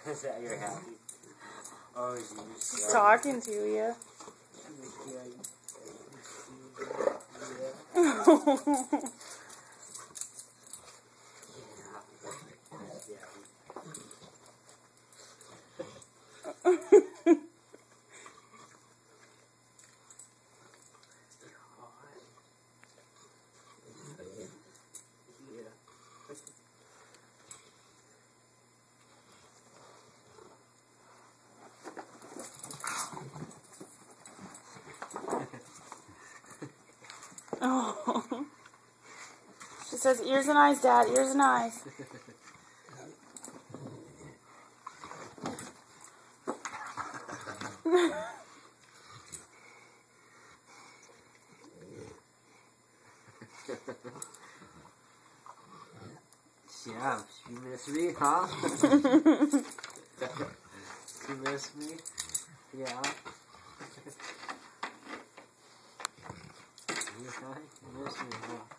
Is that you're happy? Oh, is you She's talking to you. Oh. She says, ears and eyes, Dad, ears and eyes. Yeah, you miss me, huh? You miss me? Yeah. You miss me, huh?